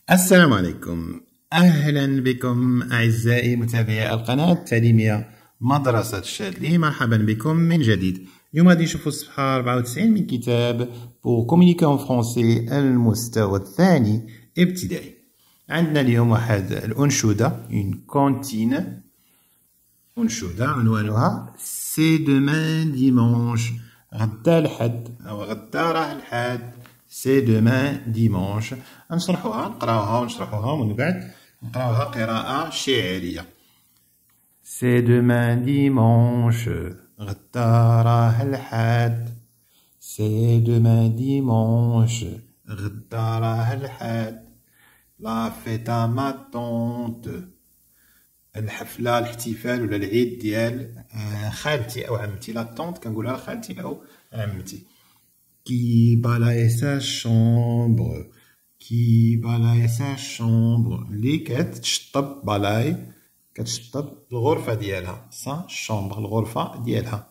السلام عليكم. أهلا بكم أعزائي متابعي القناة التعليمية مدرسة الشاذلي. مرحبا بكم من جديد. اليوم غادي نشوفوا الصفحة 94 من كتاب pour communiquer en français المستوى الثاني ابتدائي. عندنا اليوم واحد الأنشودة une cantine. أنشودة عنوانها c'est demain dimanche. غدا الحد أو غدا راه الحد. C'est demain dimanche. نقراوها ومن بعد نقراوها قراءة شعرية. C'est demain dimanche. غدا راه الحد. C'est demain dimanche. غدا راه الحد. La fête à ma tante. الحفلة الاحتفال ولا العيد ديال خالتي أو عمتي. لا طونت كنقولها خالتي أو عمتي. Qui balaye sa chambre. Qui balaye sa chambre. اللي كتشطب بالاي كتشطب الغرفة ديالها. sa chambre الغرفة ديالها.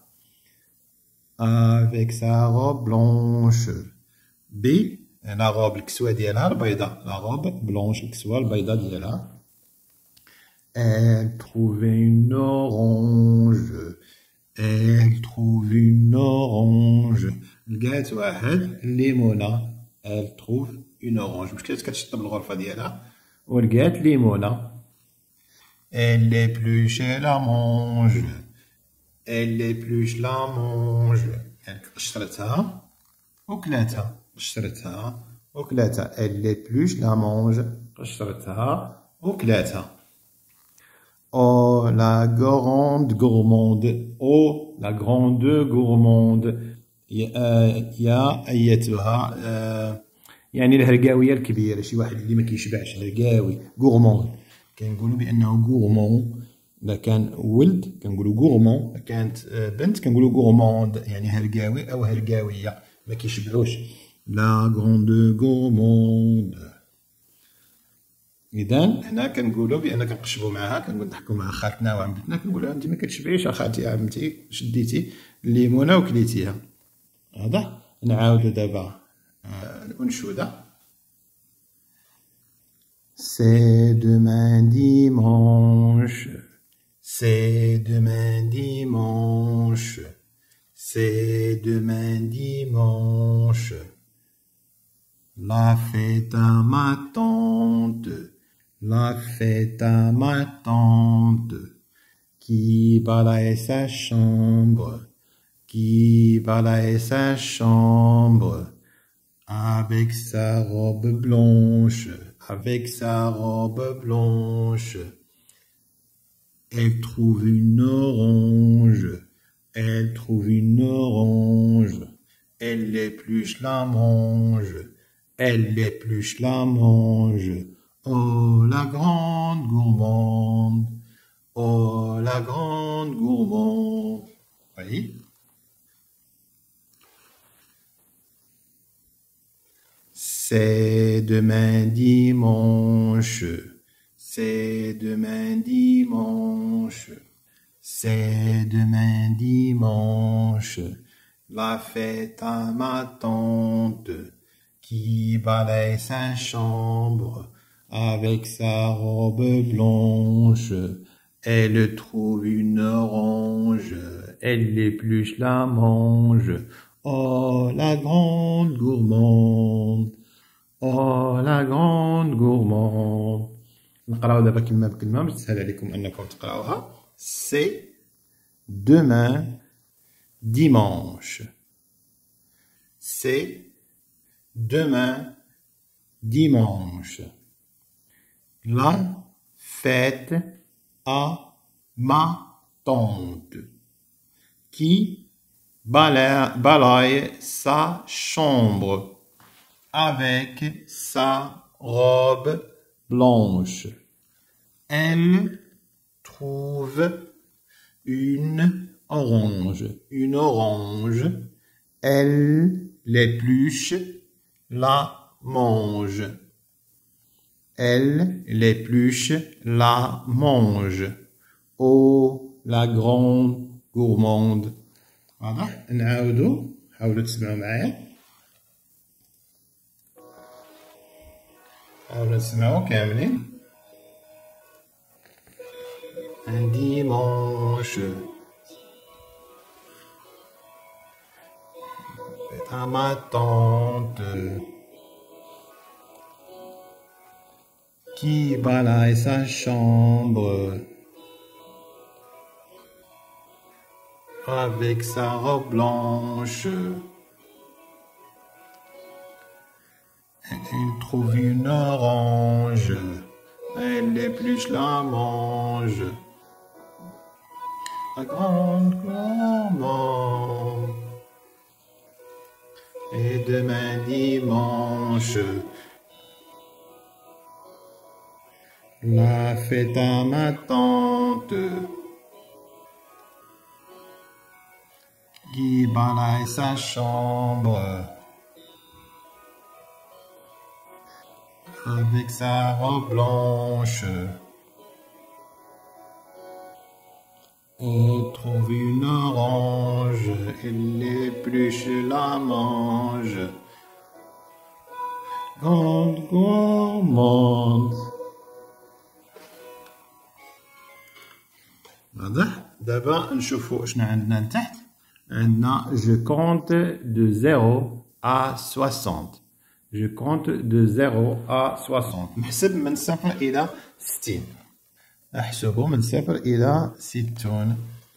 Avec sa robe blanche. la robe الكسوة ديالها البيضاء. la robe blanche الكسوة البيضاء ديالها. Elle trouve une orange. Elle trouve une orange. لقات واحد ليمونة. Elle trouve une orange. مشكلة كتشطب الغرفة ديالها ولقات ليمونة. Elle l'épluche et la mange. Elle l'épluche la mange. يعني قشرتها وكلاتها. قشرتها وكلاتها. Elle l'épluche la mange. قشرتها وكلاتها. Oh la grande gourmande. Oh la grande gourmande. يا أيتها يعني الهرقاوية الكبيرة. شي واحد اللي ما كيشبعش هرقاوي. gourmand. كنقولوا بأنه gourmand. إذا كان ولد كنقولوا gourmand. كانت بنت كنقولوا gourmande يعني هرقاوي أو هرقاوية ما كيشبعوش. la grande gourmande. إذا هنا كنقولوا بأن كنقشبوا معاها. كنقول نضحكوا مع خالتنا وعمتنا كنقولوا أنت ما كتشبعيش أخاتي عمتي شديتي الليمونة وكليتيها. هذا نعاودو دابا الأنشودة. C'est demain dimanche. C'est demain dimanche. C'est demain dimanche. La fête à ma tante. La fête à ma tante. Qui balaye sa chambre. Qui balaye sa chambre. Avec sa robe blanche. Avec sa robe blanche. Elle trouve une orange. Elle trouve une orange. Elle l'épluche la mange. Elle l'épluche la mange. Oh la grande gourmande. Oh la grande gourmande. Oui. C'est demain dimanche. C'est demain dimanche. C'est demain dimanche. La fête à ma tante. Qui balaye sa chambre. Avec sa robe blanche. Elle trouve une orange. Elle l'épluche la mange. Oh la grande gourmande. Oh la grande gourmande. نقراو دابا كلمة بكلمة باش تسهل عليكم أنكم تقراوها. C'est demain dimanche. C'est demain dimanche. La fête à ma tante. Qui balaye sa chambre. Avec sa robe blanche. Elle trouve une orange. Une orange. Elle l'épluche, la mange. Elle l'épluche, la mange. Oh, la grande gourmande. Voilà. نعاودو. حاولوا تسمعوا معايا. حاولوا نسمعوا كاملين. Un dimanche, à ma tante qui balaye sa chambre avec sa robe blanche. Il trouve une orange, elle épluche la mange. La grande maman. Et demain dimanche, la fête à ma tante qui balaye sa chambre avec sa robe blanche. On trouve une orange, elle épluche la mange. Grande gourmande. واضح؟ دابا نشوفوا شنو عندنا لتحت. عندنا je compte de 0 à 60. Je compte de 0 à 60. نحسب من 0 إلى 60. أحسب من 0 إلى 60.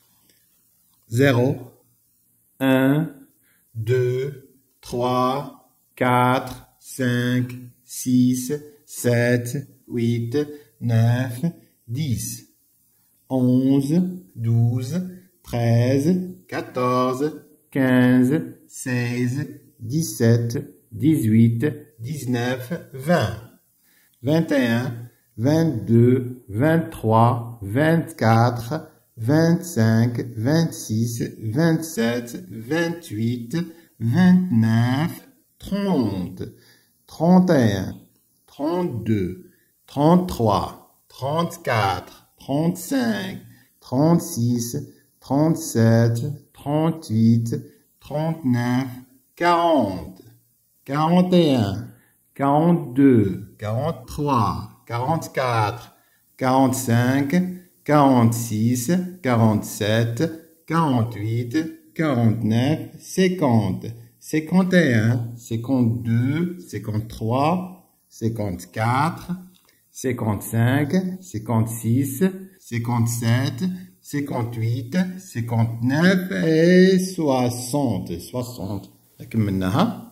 0 1 2 3 4 5 6 7 8 9 10 11 12 13 14 15 16 17 18 19 20 21 22 23 24 25 26 27 28 29 30 31 32 33 34 35 36 37 38 39 40 41 42 43 44 45 46 47 48 49 50 51 52 53 54 55 56 57 58 59 et 60 60 كملناها.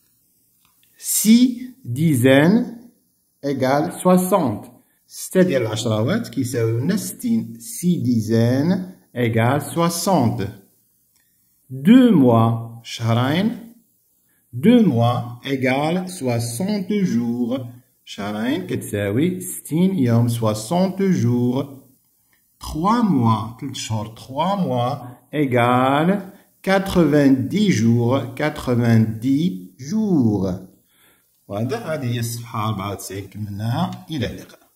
6 dizaines égale 60. 6 ديال العشراوات كيساويو لنا 60. 6 dizaines égale 60. 2 mois شهرين. 2 mois égale 60 jours. شهرين كتساوي 60 يوم 60 jours. 3 mois 3 شهور. 3 mois égale 90 jours. 90 jours. وهذا هذه هي الصفحة 94 كملناها. إلى اللقاء.